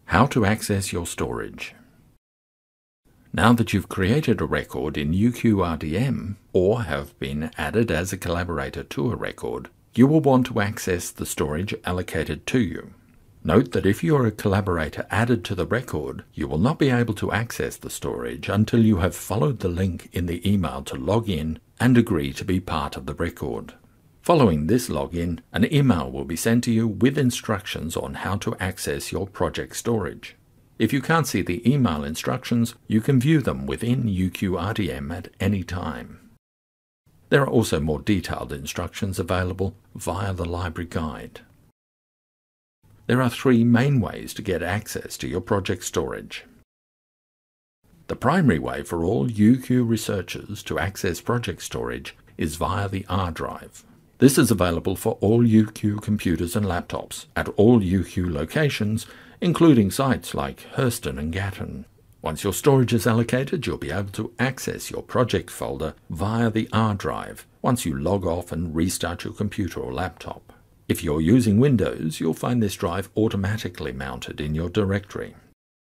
How to access your storage. Now that you've created a record in UQRDM or have been added as a collaborator to a record, you will want to access the storage allocated to you. Note that if you're a collaborator added to the record, you will not be able to access the storage until you have followed the link in the email to log in and agree to be part of the record. Following this login, an email will be sent to you with instructions on how to access your project storage. If you can't see the email instructions, you can view them within UQRDM at any time. There are also more detailed instructions available via the library guide. There are three main ways to get access to your project storage. The primary way for all UQ researchers to access project storage is via the R drive. This is available for all UQ computers and laptops at all UQ locations, including sites like Hurston and Gatton. Once your storage is allocated, you'll be able to access your project folder via the R drive once you log off and restart your computer or laptop. If you're using Windows, you'll find this drive automatically mounted in your directory.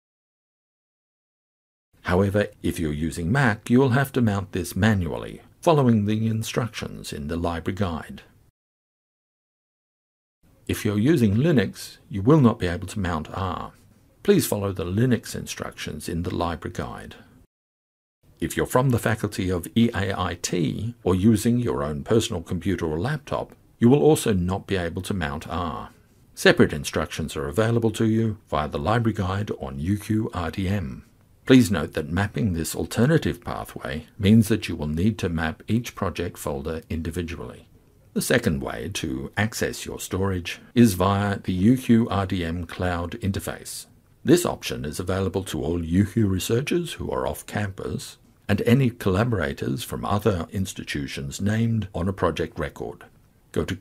However, if you're using Mac, you'll have to mount this manually, following the instructions in the library guide. If you're using Linux, you will not be able to mount R. Please follow the Linux instructions in the library guide. If you're from the faculty of EAIT or using your own personal computer or laptop, you will also not be able to mount R. Separate instructions are available to you via the library guide on UQRDM. Please note that mapping this alternative pathway means that you will need to map each project folder individually. The second way to access your storage is via the UQRDM Cloud interface. This option is available to all UQ researchers who are off campus and any collaborators from other institutions named on a project record. Go to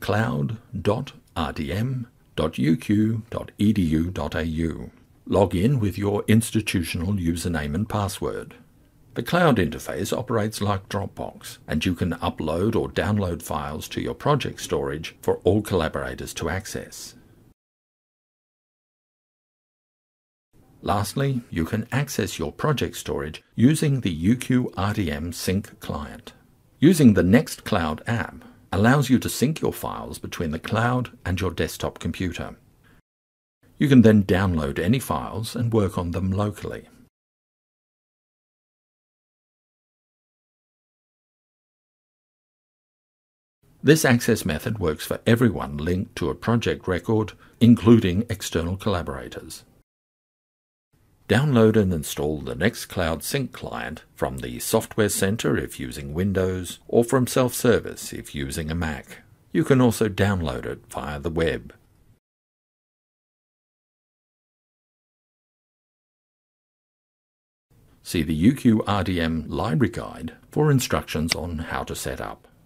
cloud.rdm.uq.edu.au. Log in with your institutional username and password. The cloud interface operates like Dropbox, and you can upload or download files to your project storage for all collaborators to access. Lastly, you can access your project storage using the UQRDM Sync client. Using the Nextcloud app allows you to sync your files between the cloud and your desktop computer. You can then download any files and work on them locally. This access method works for everyone linked to a project record, including external collaborators. Download and install the Nextcloud Sync client from the Software Center if using Windows, or from Self-Service if using a Mac. You can also download it via the web. See the UQRDM library guide for instructions on how to set up.